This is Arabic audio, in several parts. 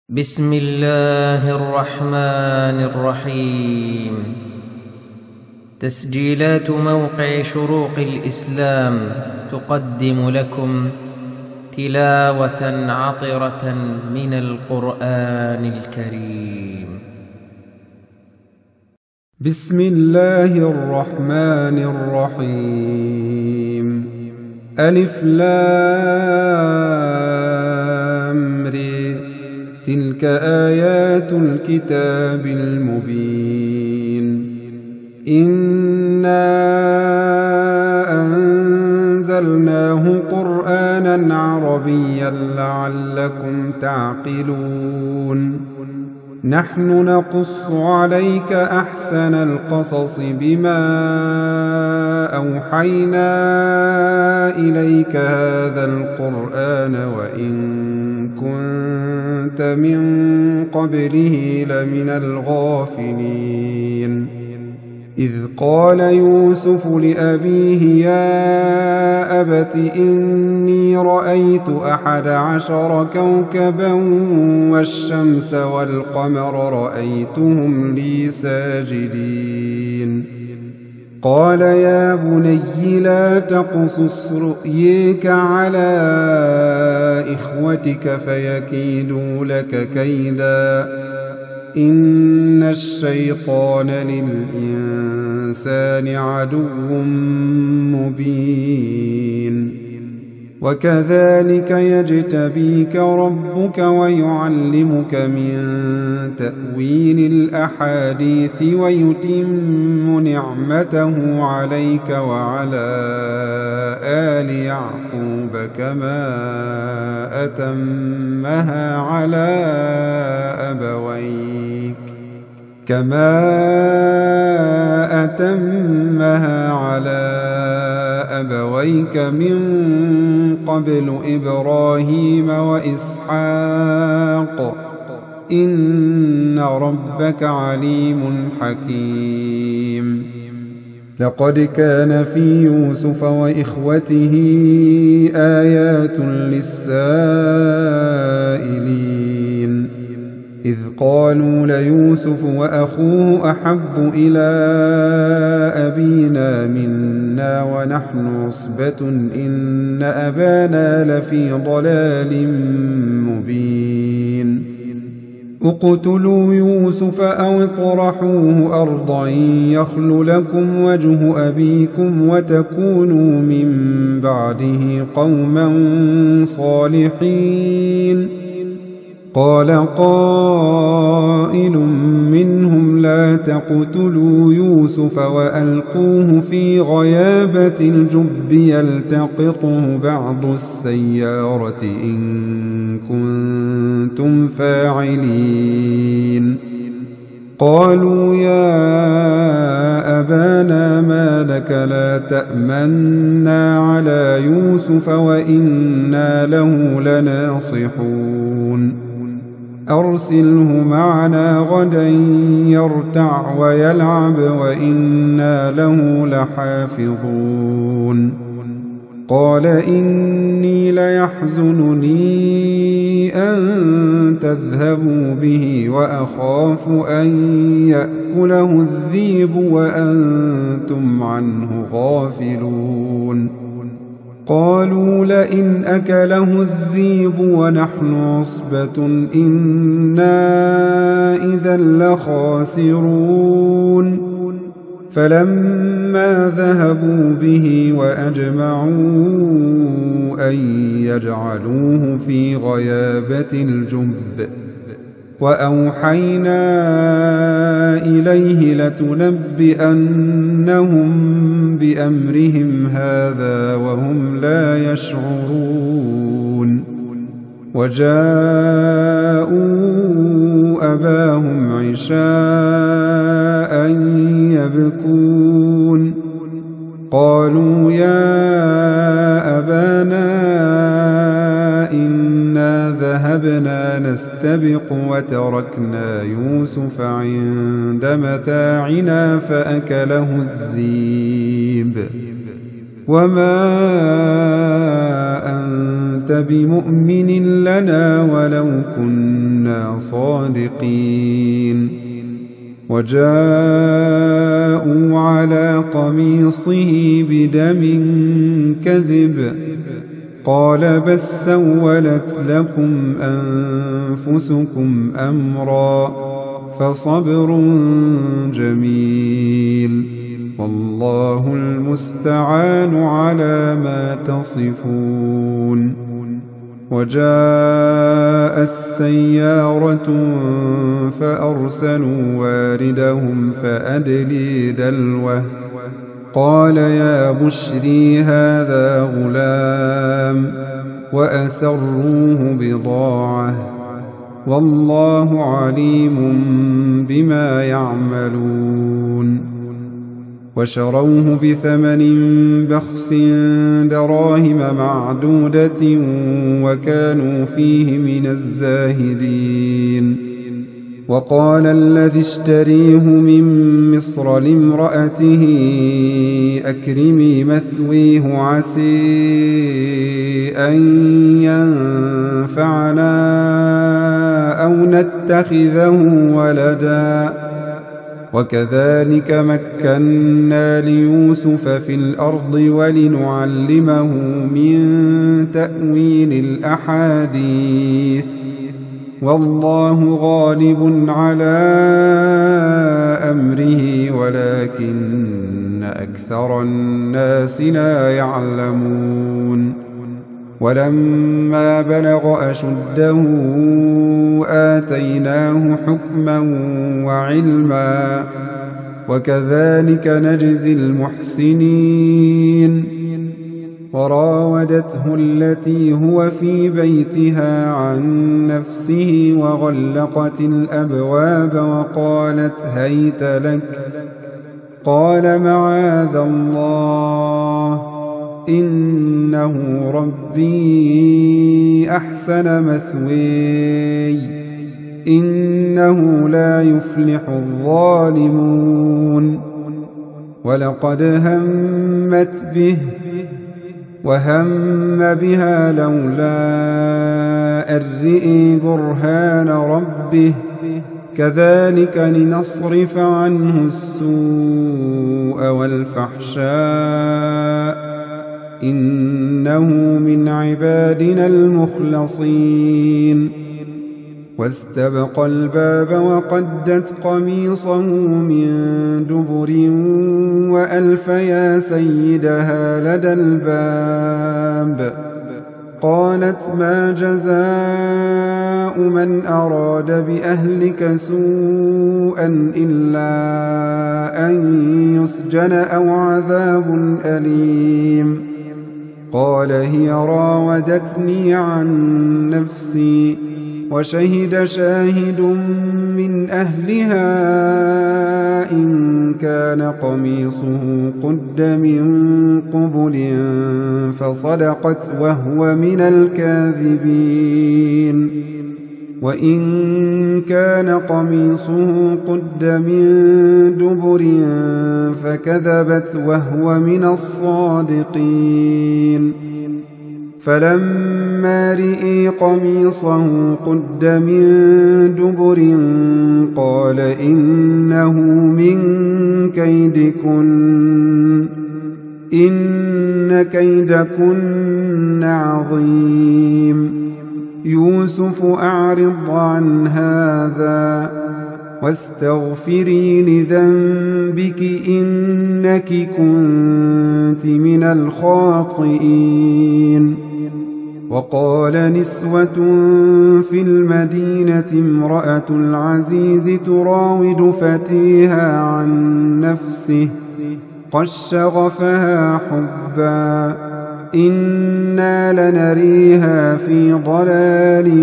بسم الله الرحمن الرحيم. تسجيلات موقع شروق الإسلام تقدم لكم تلاوة عطرة من القرآن الكريم. بسم الله الرحمن الرحيم. ألف لام ر. تلك آيات الكتاب المبين. إنا أنزلناه قرآنا عربيا لعلكم تعقلون. نحن نقص عليك أحسن القصص بما أوحينا إليك هذا القرآن وإن كنت من قبله لمن الغافلين. إذ قال يوسف لأبيه يا أبت إني رأيت 11 كوكبا والشمس والقمر رأيتهم لي ساجدين. قال يا بني لا تقصص رؤيك على إخوتك فيكيدوا لك كيدا إن الشيطان للإنسان عدو مبين. وكذلك يجتبيك ربك ويعلمك من تأويل الأحاديث ويتم نعمته عليك وعلى آل يعقوب كما أتمها على أبويك من قبل إبراهيم وإسحاق إن ربك عليم حكيم. لقد كان في يوسف وإخوته آيات للسائلين. إذ قالوا ليوسف وأخوه أحب إلى أبينا منا ونحن عصبة إن أبانا لفي ضلال مبين. اقتلوا يوسف أو اطرحوه أرضا يخل لكم وجه أبيكم وتكونوا من بعده قوما صالحين. قال قائل منهم لا تقتلوا يوسف وألقوه في غيابة الجب يلتقطه بعض السيارة إن كنتم فاعلين. قالوا يا أبانا ما لك لا تأمنا على يوسف وإنا له لناصحون. أرسله معنا غدا يرتع ويلعب وإنا له لحافظون. قال إني ليحزنني أن تذهبوا به وأخاف أن يأكله الذئب وأنتم عنه غافلون. قالوا لئن أكله الذئب ونحن عصبة إنا إذا لخاسرون. فلما ذهبوا به وأجمعوا أن يجعلوه في غيابة الجب وأوحينا إليه لتنبئنهم بأمرهم هذا وهم لا يشعرون. وجاءوا أباهم عشاء يبكون. قالوا يا أبانا إنا ذهبنا نستبق وتركنا يوسف عند متاعنا فأكله الذئب وما أنت أنت بمؤمن لنا ولو كنا صادقين. وجاءوا على قميصه بدم كذب قال بل سولت لكم أنفسكم أمرا فصبر جميل والله المستعان على ما تصفون. وجاءت سيارة فأرسلوا واردهم فأدلي دلوه قال يا بشري هذا غلام وأسروه بضاعة والله عليم بما يعملون. وشروه بثمن بخس دراهم معدودة وكانوا فيه من الزاهدين. وقال الذي اشتريه من مصر لامرأته أكرمي مثويه عسى أن ينفعنا أو نتخذه ولدا وكذلك مكنا ليوسف في الأرض ولنعلمه من تأويل الأحاديث والله غالب على أمره ولكن أكثر الناس لا يعلمون. ولما بلغ أشده آتيناه حكما وعلما وكذلك نجزي المحسنين. وراودته التي هو في بيتها عن نفسه وغلقت الأبواب وقالت هيت لك قال معاذ الله إنه ربي أحسن مثواي إنه لا يفلح الظالمون. ولقد همت به وهم بها لولا أن رئي برهان ربه كذلك لنصرف عنه السوء والفحشاء إنه من عبادنا المخلصين. واستبق الباب وقدت قميصه من دبر وألف يا سيدها لدى الباب قالت ما جزاء من أراد بأهلك سوءا إلا أن يسجن أو عذاب أليم. قال هي راودتني عن نفسي وشهد شاهد من أهلها إن كان قميصه قد من قبل فصدقت وهو من الكاذبين وإن كان قميصه قد من دبر فكذبت وهو من الصادقين. فلما رئي قميصه قد من دبر قال إنه من كيدكن إن كيدكن عظيم. يوسف أعرض عن هذا واستغفري لذنبك إنك كنت من الخاطئين. وقال نسوة في المدينة امرأة العزيز تراود فتيها عن نفسه قد شغفها حبا إنا لنريها في ضلال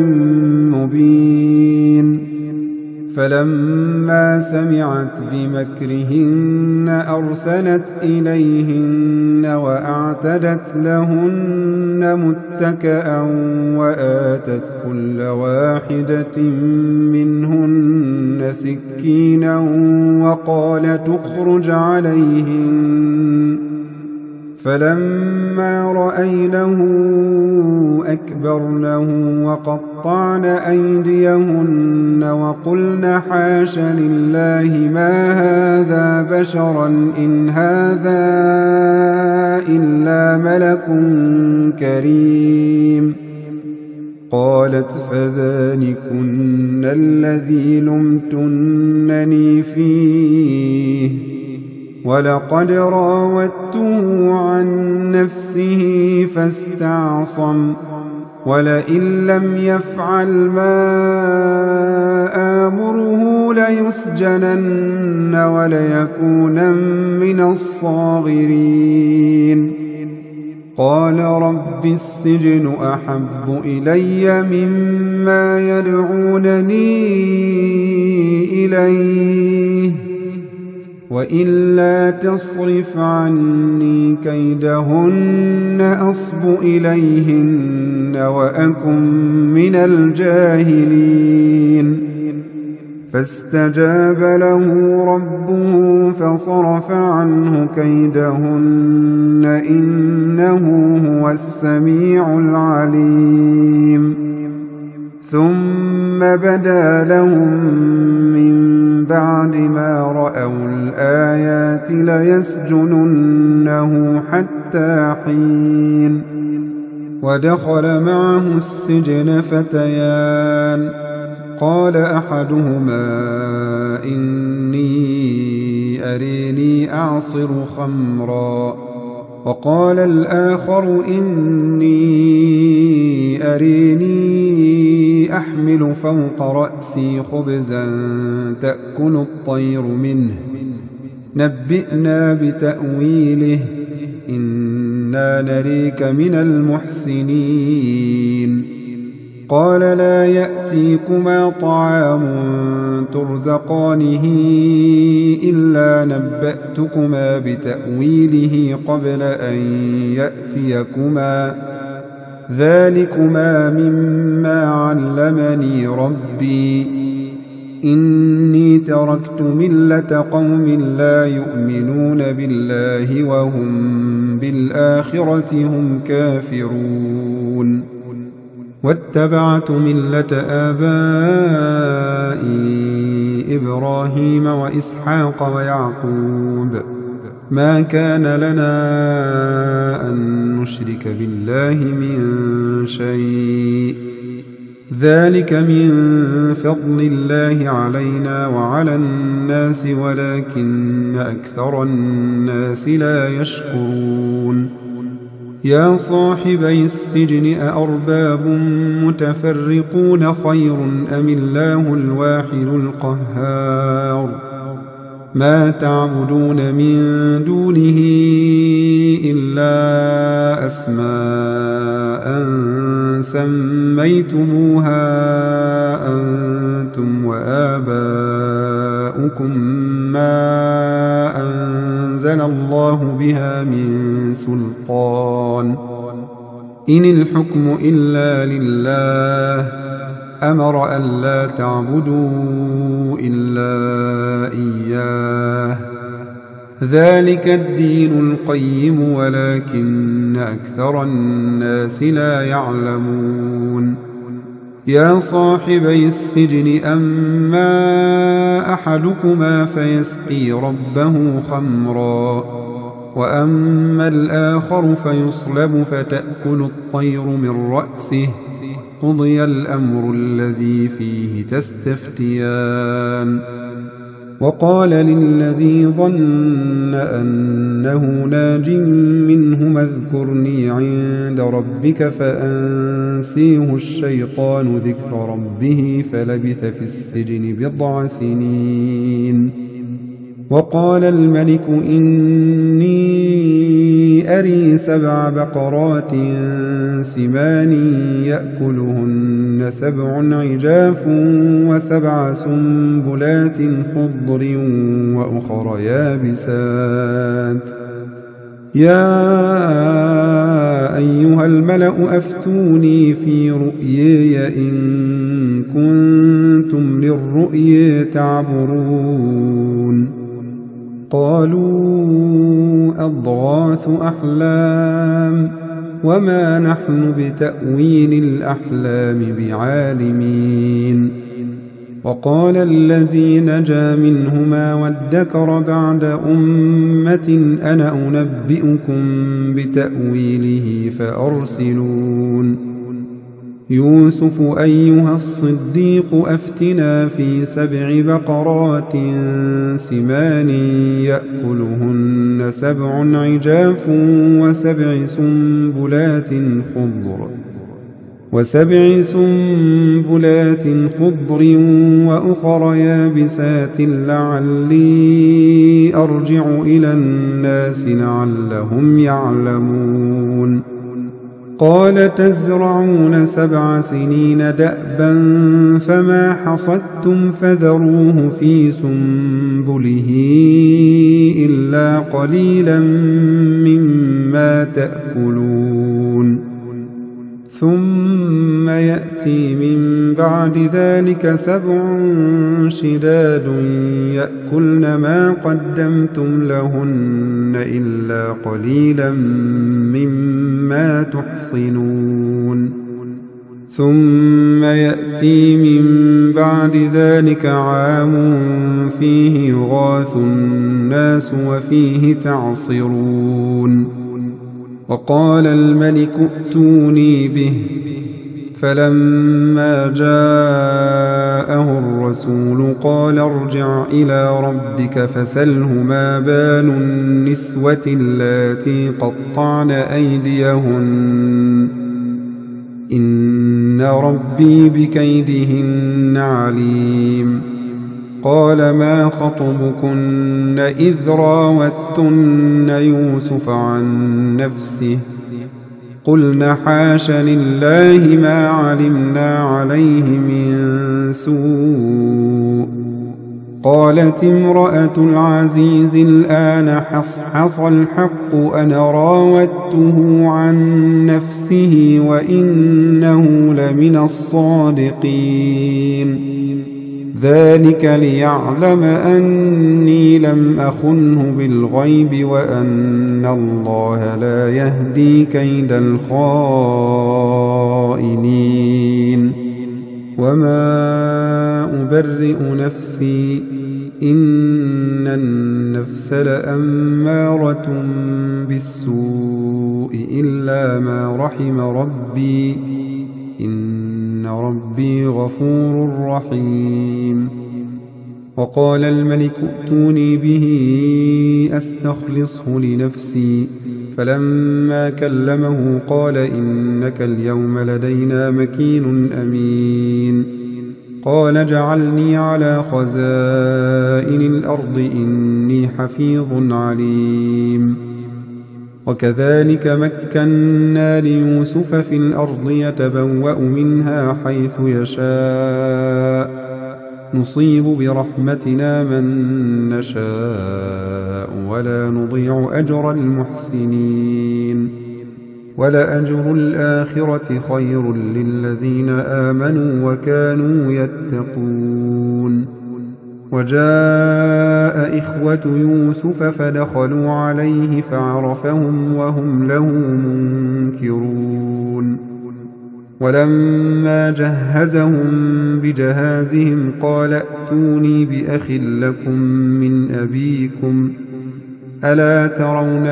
مبين. فلما سمعت بمكرهن أرسلت إليهن وأعتدت لهن متكأ وآتت كل واحدة منهن سكينا وقالت اخرج عليهن. فلما رأينه فاستكبرنه وقطعن أيديهن وقلن حاش لله ما هذا بشرا إن هذا إلا ملك كريم. قالت فذلكن الذي لمتنني فيه ولقد راودته عن نفسه فاستعصم ولئن لم يفعل ما آمره ليسجنن وليكونن من الصاغرين. قال رب السجن أحب إلي مما يدعونني إليه وإلا تصرف عني كيدهن أصب إليهن وأكن من الجاهلين. فاستجاب له ربه فصرف عنه كيدهن إنه هو السميع العليم. ثم بدا لهم من بعد ما رأوا الآيات ليسجننه حتى حين. ودخل معه السجن فتيان قال أحدهما إني أريني أعصر خمرا وقال الآخر إني أريني أحمل فوق رأسي خبزا تأكل الطير منه نبئنا بتأويله إنا نريك من المحسنين. قال لا يأتيكما طعام ترزقانه إلا نبأتكما بتأويله قبل أن يأتيكما ذلكما مما علمني ربي إني تركت ملة قوم لا يؤمنون بالله وهم بالآخرة هم كافرون واتبعت ملة آبائي إبراهيم وإسحاق ويعقوب ما كان لنا أن نشرك بالله من شيء ذلك من فضل الله علينا وعلى الناس ولكن أكثر الناس لا يشكرون. يا صاحبي السجن أأرباب متفرقون خير أم الله الواحد القهار ما تعبدون من دونه إلا أسماء سميتموها أنتم وآباؤكم ما أنزل الله بها من سلطان إن الحكم إلا لله أمر ألا تعبدوا إلا إياه ذلك الدين القيم ولكن أكثر الناس لا يعلمون. يا صاحبي السجن أما أحدكما فيسقي ربه خمرا وأما الآخر فيصلب فتأكل الطير من رأسه قضي الأمر الذي فيه تستفتيان. وقال للذي ظن أنه ناج منهما اذكرني عند ربك فأنسيه الشيطان ذكر ربه فلبث في السجن بضع سنين. وقال الملك إني أري 7 بقرات سمان يأكلهن 7 عجاف و7 سنبلات خضر وأخر يابسات يا أيها الملأ أفتوني في رؤياي إن كنتم للرؤيا تعبرون. قالوا أضغاث أحلام وما نحن بتأويل الأحلام بعالمين. وقال الذي نجا منهما وادكر بعد أمة أنا أنبئكم بتأويله فأرسلون. يوسف أيها الصديق أفتنا في 7 بقرات سمان يأكلهن 7 عجاف وسبع سنبلات خضر وأخر يابسات لعلي أرجع إلى الناس لعلهم يعلمون. قال تزرعون 7 سنين دأبا فما حصدتم فذروه في سنبله إلا قليلا مما تأكلون. ثم يأتي من بعد ذلك 7 شداد يأكلن ما قدمتم لهن إلا قليلا مما تحصنون. ثم يأتي من بعد ذلك عام فيه يغاث الناس وفيه تعصرون. وقال الملك ائتوني به. فلما جاءه الرسول قال ارجع إلى ربك فسله ما بال النسوة اللاتي قطعن أيديهن إن ربي بكيدهن عليم. قال ما خطبكن إذ راوتن يوسف عن نفسه قلن حاش لله ما علمنا عليه من سوء. قالت امرأة العزيز الآن حصحص الحق أنا راودته عن نفسه وإنه لمن الصادقين. ذلك ليعلم أني لم أخنه بالغيب وأن الله لا يهدي كيد الخائنين. وما أبرئ نفسي إن النفس لأمارة بالسوء إلا ما رحم ربي إن ربي غفور رحيم. وقال الملك ائتوني به أستخلصه لنفسي. فلما كلمه قال إنك اليوم لدينا مكين أمين. قال اجعلني على خزائن الأرض إني حفيظ عليم. وكذلك مكنا ليوسف في الأرض يتبوأ منها حيث يشاء نصيب برحمتنا من نشاء ولا نضيع أجر المحسنين. ولأجر الآخرة خير للذين آمنوا وكانوا يتقون. وجاء إخوة يوسف فدخلوا عليه فعرفهم وهم له منكرون. ولما جهزهم بجهازهم قال ائتوني بأخ لكم من أبيكم ألا ترون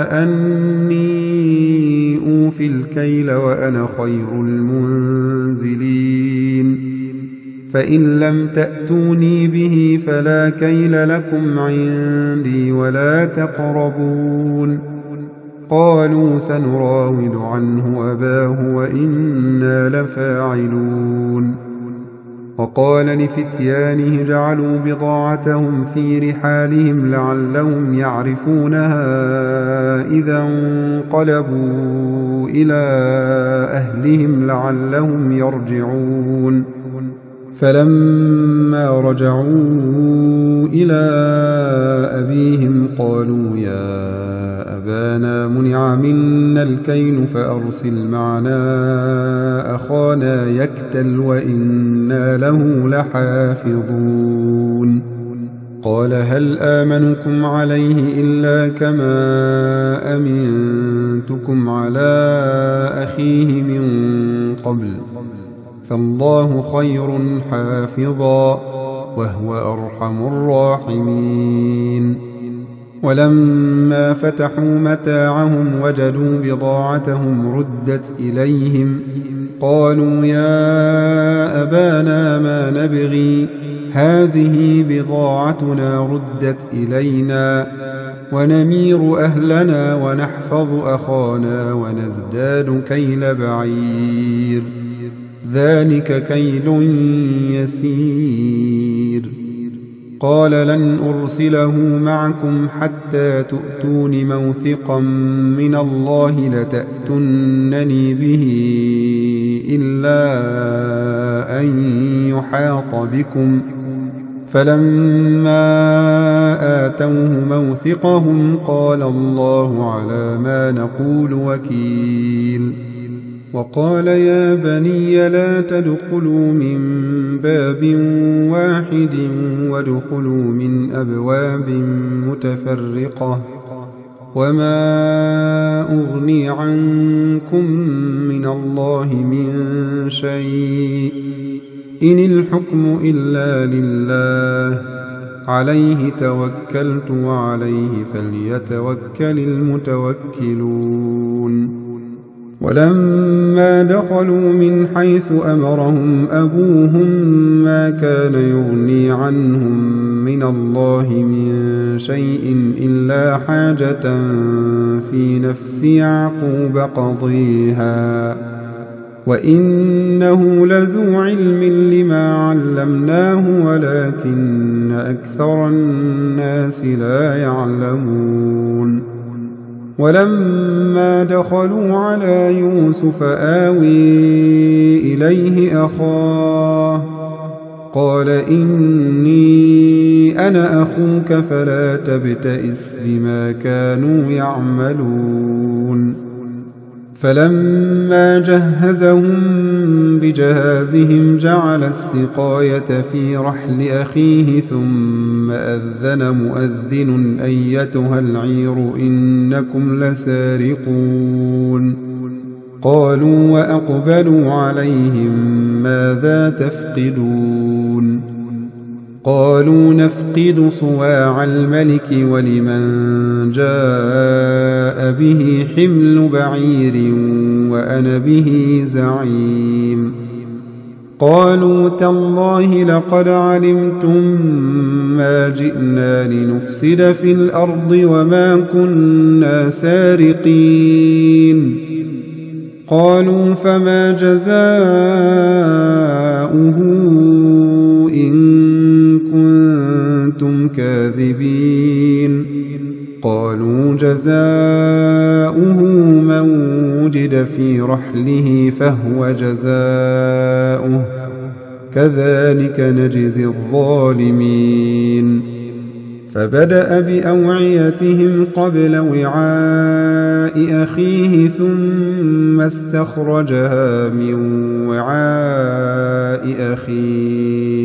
أني أوفي الكيل وأنا خير المنزلين. فإن لم تأتوني به فلا كيل لكم عندي ولا تقربون. قالوا سنراود عنه أباه وإنا لفاعلون. وقال لفتيانه جعلوا بضاعتهم في رحالهم لعلهم يعرفونها إذا انقلبوا إلى أهلهم لعلهم يرجعون. فلما رجعوا إلى أبيهم قالوا يا أبانا منع منا الكيل فأرسل معنا أخانا يكتل وإنا له لحافظون. قال هل آمنكم عليه إلا كما أمنتكم على أخيه من قبل، فالله خير حافظا وهو أرحم الراحمين. ولما فتحوا متاعهم وجدوا بضاعتهم ردت إليهم، قالوا يا أبانا ما نبغي، هذه بضاعتنا ردت إلينا ونمير أهلنا ونحفظ أخانا ونزداد كيل بعير، ذلك كيل يسير. قال لن أرسله معكم حتى تؤتون موثقا من الله لتأتونني به إلا أن يحاط بكم. فلما آتوه موثقهم قال الله على ما نقول وكيل. وقال يا بني لا تدخلوا من باب واحد وادخلوا من أبواب متفرقة، وما أغني عنكم من الله من شيء، إن الحكم إلا لله، عليه توكلت وعليه فليتوكل المتوكلون. ولما دخلوا من حيث أمرهم أبوهم ما كان يغني عنهم من الله من شيء إلا حاجة في نفس يعقوب قضيها، وإنه لذو علم لما علمناه ولكن أكثر الناس لا يعلمون. ولما دخلوا على يوسف آوي إليه أخاه قال إني أنا أخوك فلا تبتئس بما كانوا يعملون. فلما جهزهم بجهازهم جعل السقاية في رحل أخيه ثم أذن مؤذن أيتها العير إنكم لسارقون. قالوا وأقبلوا عليهم ماذا تفقدون؟ قالوا نفقد صواع الملك ولمن جاء به حمل بعير وأنا به زعيم. قالوا تالله لقد علمتم ما جئنا لنفسد في الأرض وما كنا سارقين. قالوا فما جزاؤه إن كنتم كاذبين؟ قالوا جزاؤه من وجد في رحله فهو جزاؤه كذلك نجزي الظالمين. فبدأ بأوعيتهم قبل وعاء أخيه ثم استخرجها من وعاء أخيه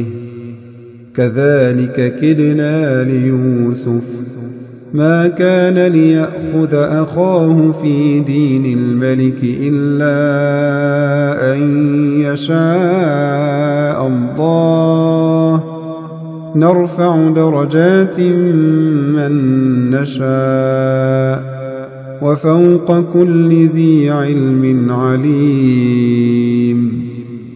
كذلك كدنا ليوسف ما كان ليأخذ أخاه في دين الملك إلا أن يشاء الله نرفع درجات من نشاء وفوق كل ذي علم عليم.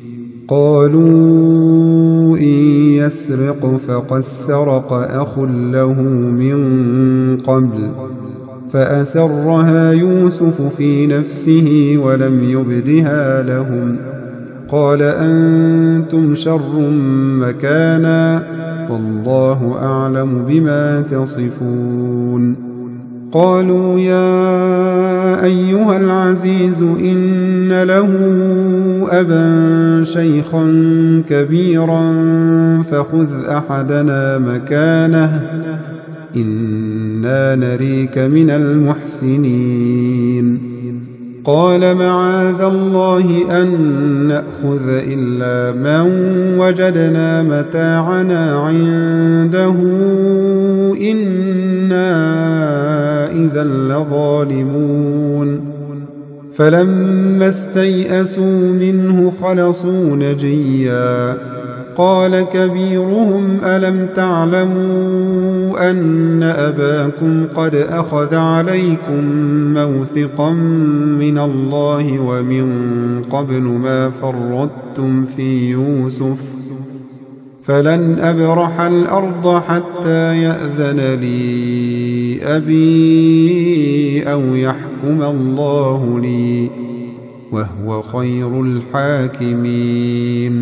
قالوا إن يسرق فقد سرق أخ له من قبل فأسرها يوسف في نفسه ولم يبدها لهم. قال أنتم شر مكانا والله أعلم بما تصفون. قالوا يا أيها العزيز إن له أبا شيخا كبيرا فخذ أحدنا مكانه إنا نريك من المحسنين. قال معاذ الله أن نأخذ إلا من وجدنا متاعنا عنده إنا إذا لظالمون. فلما استيئسوا منه خلصوا نجيا قال كبيرهم ألم تعلموا أن أباكم قد أخذ عليكم موثقا من الله ومن قبل ما فرطتم في يوسف فلن أبرح الأرض حتى يأذن لي أبي أو يحكم الله لي وهو خير الحاكمين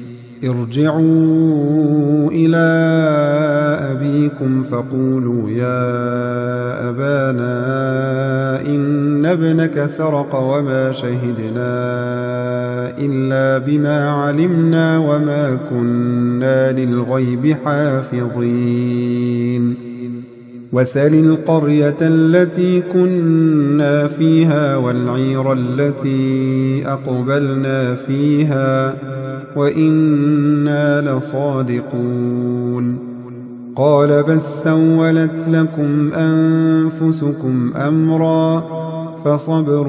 ارجعوا إلى أبيكم فقولوا يا أبانا إن ابنك سرق وما شهدنا إلا بما علمنا وما كنا للغيب حافظين وسل القرية التي كنا فيها والعير التي أقبلنا فيها وإنا لصادقون قال بل سولت لكم أنفسكم أمرا فصبر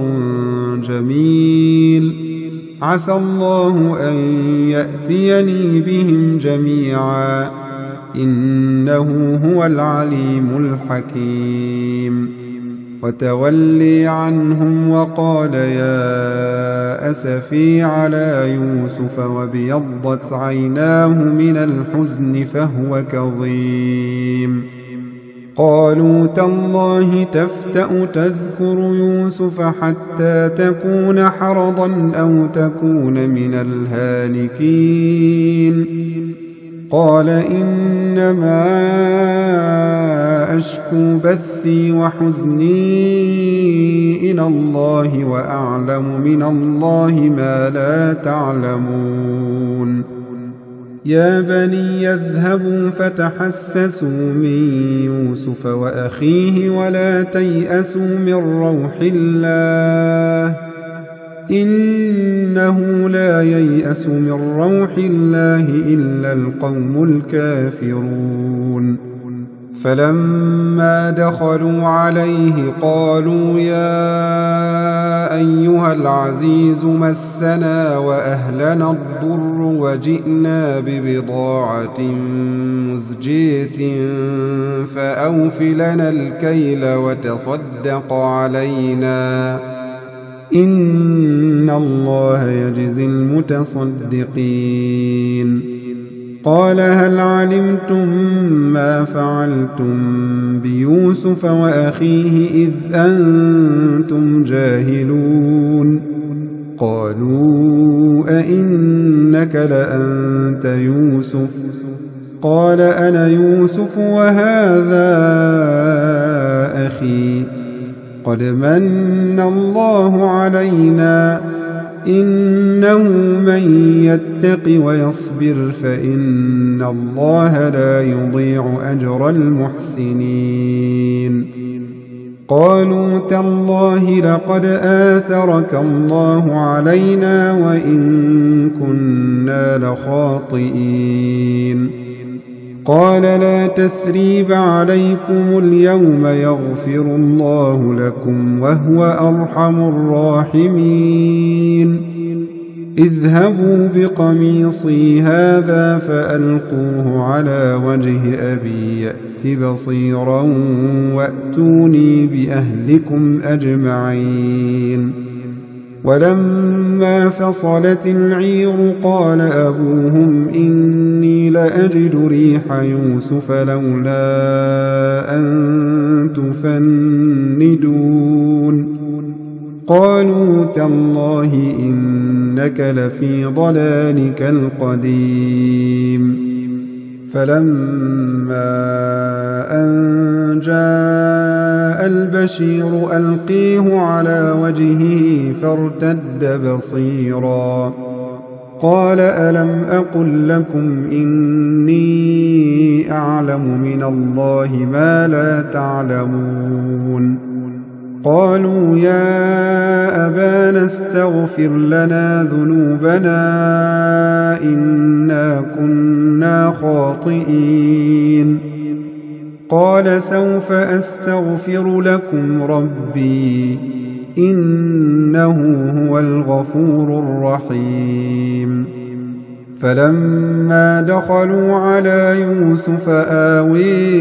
جميل عسى الله أن يأتيني بهم جميعا إنه هو العليم الحكيم وتولي عنهم وقال يا أسفي على يوسف وابيضت عيناه من الحزن فهو كظيم قالوا تالله تفتأ تذكر يوسف حتى تكون حرضا أو تكون من الهالكين قال إنما أشكو بثي وحزني إلى الله وأعلم من الله ما لا تعلمون يا بني يذهبوا فتحسسوا من يوسف وأخيه ولا تيأسوا من روح الله إنه لا ييأس من روح الله إلا القوم الكافرون فلما دخلوا عليه قالوا يا أيها العزيز مسنا وأهلنا الضر وجئنا ببضاعة مزجاة فأوف لنا الكيل وتصدق علينا إن الله يجزي المتصدقين قال هل علمتم ما فعلتم بيوسف وأخيه إذ أنتم جاهلون قالوا أئنك لأنت يوسف قال أنا يوسف وهذا أخي قد من الله علينا إنه من يتق ويصبر فإن الله لا يضيع أجر المحسنين قالوا تالله لقد آثرك الله علينا وإن كنا لخاطئين قال لا تثريب عليكم اليوم يغفر الله لكم وهو أرحم الراحمين اذهبوا بقميصي هذا فألقوه على وجه أبي يأت بصيرا وأتوني بأهلكم أجمعين ولما فصلت العير قال أبوهم إني لأجد ريح يوسف لولا أن تفندون قالوا تالله إنك لفي ضلالك القديم فلما أن جاء البشير ألقيه على وجهه فارتد بصيرا قال ألم أقل لكم إني أعلم من الله ما لا تعلمون قالوا يا أبانا استغفر لنا ذنوبنا إنا كنا خاطئين قال سوف أستغفر لكم ربي إنه هو الغفور الرحيم. فلما دخلوا على يوسف آوي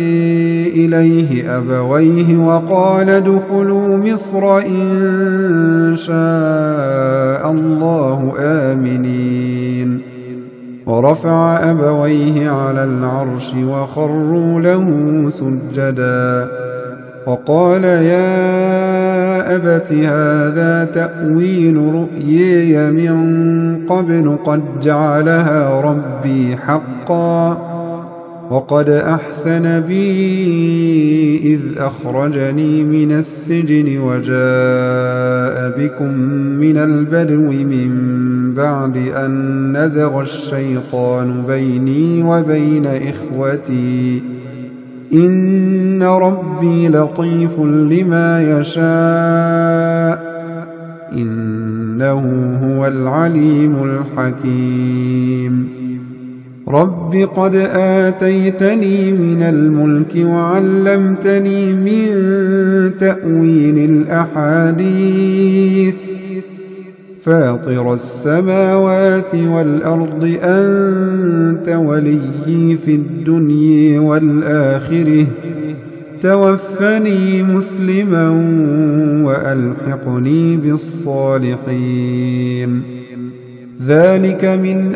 إليه أبويه وقال ادخلوا مصر إن شاء الله آمنين. ورفع أبويه على العرش وخروا له سجدا وقال يا أبت هذا تأويل رؤياي من قبل قد جعلها ربي حقا وقد أحسن بي إذ أخرجني من السجن وجاء بكم من البدو من بعد أن نزغ الشيطان بيني وبين إخوتي إن ربي لطيف لما يشاء إنه هو العليم الحكيم. رب قد آتيتني من الملك وعلمتني من تأويل الأحاديث فاطر السماوات والأرض أنت وليي في الدنيا والآخرة توفني مسلما وألحقني بالصالحين. ذلك من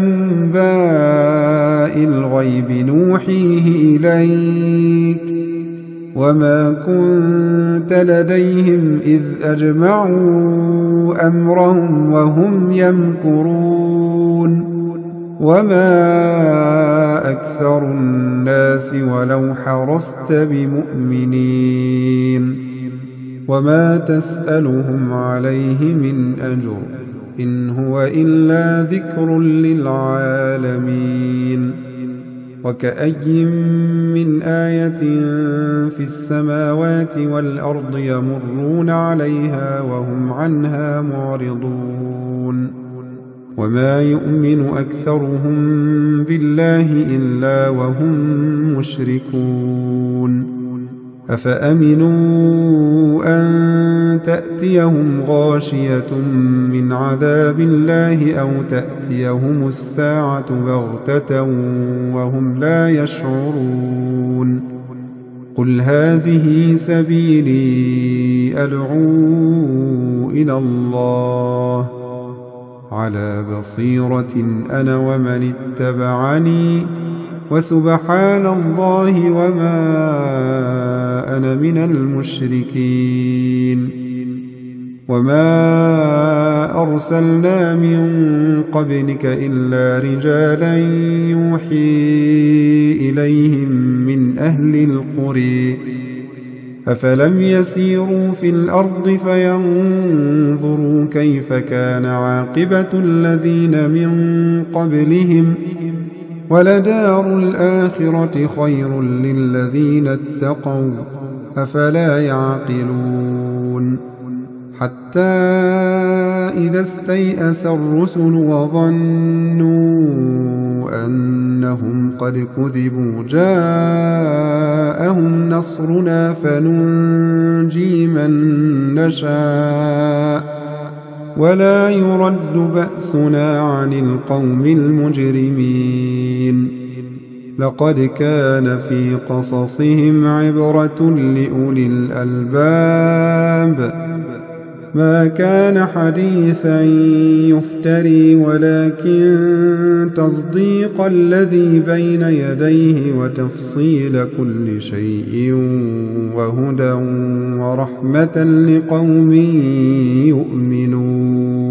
أنباء الغيب نوحيه إليك وما كنت لديهم إذ أجمعوا أمرهم وهم يمكرون وما أكثر الناس ولو حرصت بمؤمنين وما تسألهم عليه من أجر إن هو إلا ذكر للعالمين. وكأي من آية في السماوات والأرض يمرون عليها وهم عنها معرضون وما يؤمن أكثرهم بالله إلا وهم مشركون. أفأمنوا أن تأتيهم غاشية من عذاب الله أو تأتيهم الساعة بغتة وهم لا يشعرون. قل هذه سبيلي أدعو إلى الله على بصيرة أنا ومن اتبعني وسبحان الله وما أنا من المشركين. وما أرسلنا من قبلك إلا رجالا يوحي إليهم من أهل القرى أفلم يسيروا في الأرض فينظروا كيف كان عاقبة الذين من قبلهم ولدار الآخرة خير للذين اتقوا أفلا يعقلون. حتى إذا استيأس الرسل وظنوا أنهم قد كذبوا جاءهم نصرنا فننجي من نشاء ولا يرد بأسنا عن القوم المجرمين. لقد كان في قصصهم عبرة لأولي الألباب ما كان حديثا يفتري ولكن تصديق الذي بين يديه وتفصيل كل شيء وهدى ورحمة لقوم يؤمنون.